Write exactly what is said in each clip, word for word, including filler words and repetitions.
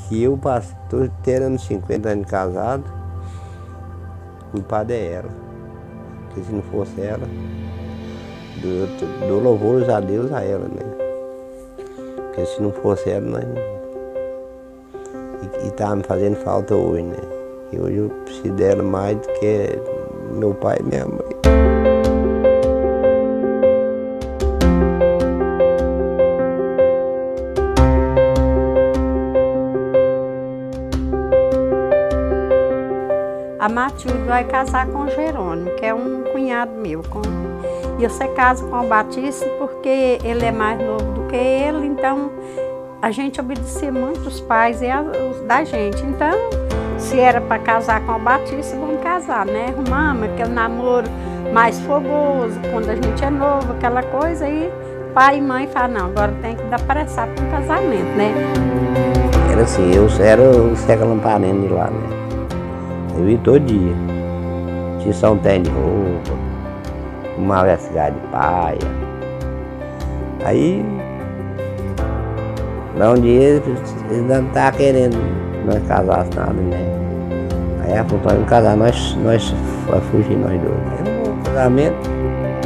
que eu estou tendo cinquenta anos de casado, o culpado é ela. Porque se não fosse ela, dou, dou louvores a Deus a ela, né? Porque se não fosse ela, nós não... E estava me fazendo falta hoje, né? E hoje eu preciso dela mais do que meu pai e minha mãe. A Matilde vai casar com o Jerônimo, que é um cunhado meu. Com... E você casa com o Batista porque ele é mais novo do que ele, então a gente obedecia muito os pais e os da gente. Então, se era para casar com o Batista, vamos casar, né? Arrumamos aquele namoro mais fogoso, quando a gente é novo, aquela coisa, e pai e mãe falam, não, agora tem que dar pressar para um casamento, né? Era assim, eu era o Zeca Lamparino de lá, né? Eu ia todo dia. Tinha São Té de roupa, uma vestigada de paia. Aí, lá um dia, eles não estavam querendo que nós casássemos nada, né? Aí ela falou, vamos casar, nós, nós fugir nós dois. Aí no casamento,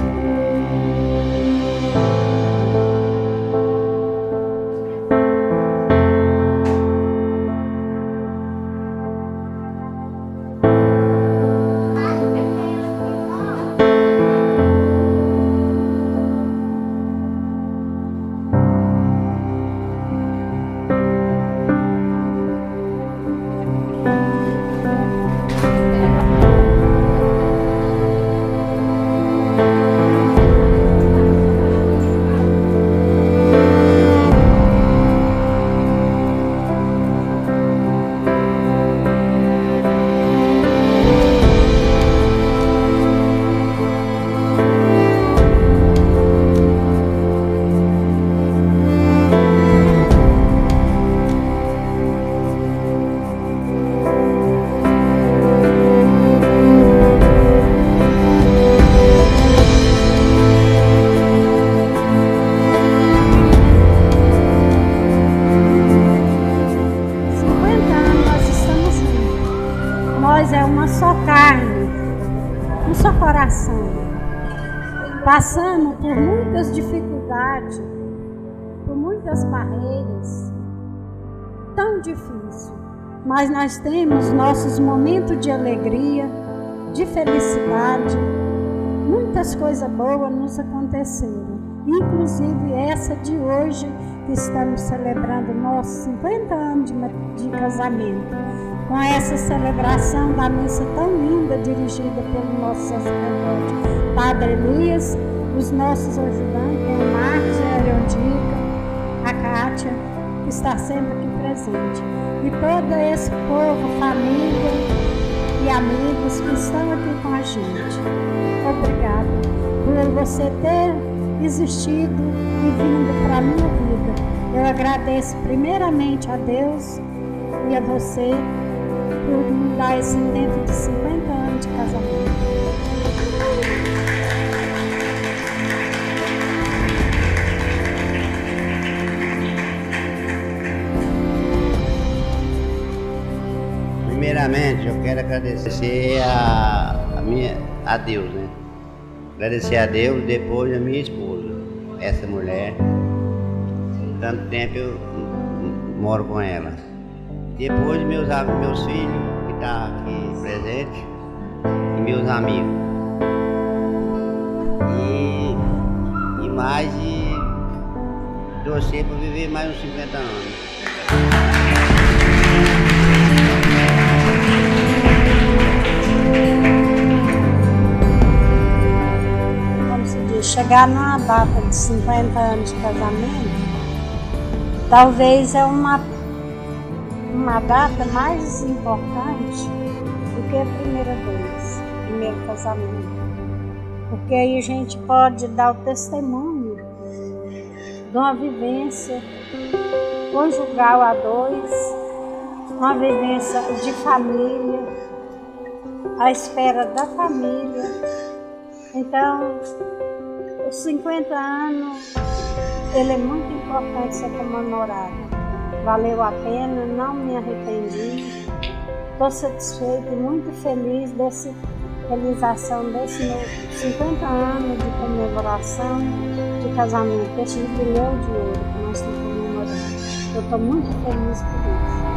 é uma só carne, um só coração, passando por muitas dificuldades, por muitas barreiras, tão difícil, mas nós temos nossos momentos de alegria, de felicidade, muitas coisas boas nos aconteceram, inclusive essa de hoje, que estamos celebrando nossos cinquenta anos de, de casamento, com essa celebração da missa tão linda dirigida pelo nosso sacerdote Padre Elias, os nossos ajudantes, o Marcos, a Leondica, a Kátia, que está sempre aqui presente, e todo esse povo, família e amigos que estão aqui com a gente. Obrigada por você ter existido e vindo para a minha vida. Eu agradeço primeiramente a Deus e a você por me dar esse tempo de cinquenta anos de casamento. Primeiramente, eu quero agradecer a, a, minha, a Deus, né? Agradecer a Deus, depois a minha esposa, essa mulher. Tanto tempo eu moro com ela. Depois meus, meus filhos, que estão tá aqui presentes, e meus amigos. E, e mais de torcer para viver mais uns cinquenta anos. Como se diz, chegar numa data de cinquenta anos de casamento, talvez é uma uma data mais importante do que a primeira vez, o primeiro casamento. Porque aí a gente pode dar o testemunho de uma vivência conjugal a dois, uma vivência de família, à espera da família. Então, os cinquenta anos, ele é muito importante ser comemorado. valeu a pena, não me arrependi. Estou satisfeita e muito feliz dessa realização desse meu cinquenta anos de comemoração de casamento, desse jubileu de ouro que nós estamos comemorando. Eu estou muito feliz por isso.